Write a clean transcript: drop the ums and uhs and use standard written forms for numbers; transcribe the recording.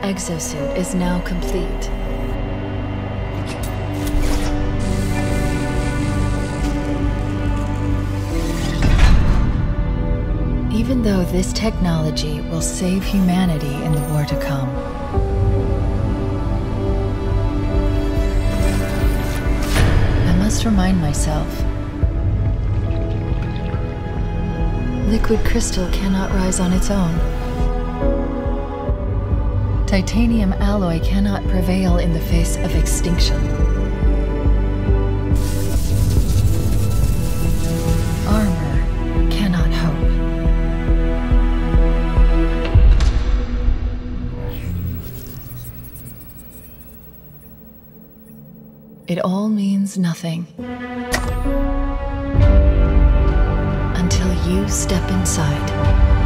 exosuit is now complete. Even though this technology will save humanity in the war to come, I must remind myself, liquid crystal cannot rise on its own. Titanium alloy cannot prevail in the face of extinction. Armor cannot hope. It all means nothing until you step inside.